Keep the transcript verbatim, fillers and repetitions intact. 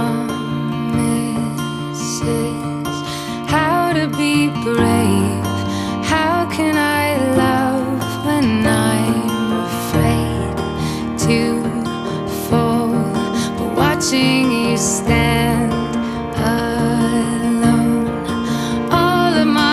promises, how to be brave. How can I love when I'm afraid to fall? But watching you stand